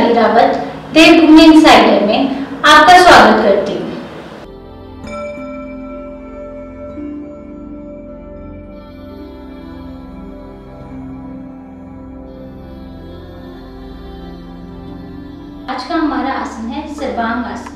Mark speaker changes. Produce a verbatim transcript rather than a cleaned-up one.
Speaker 1: वैशाली रावत देवभूमि insider में आपका स्वागत करती हूँ। आज का हमारा आसन है सर्वांग आसन।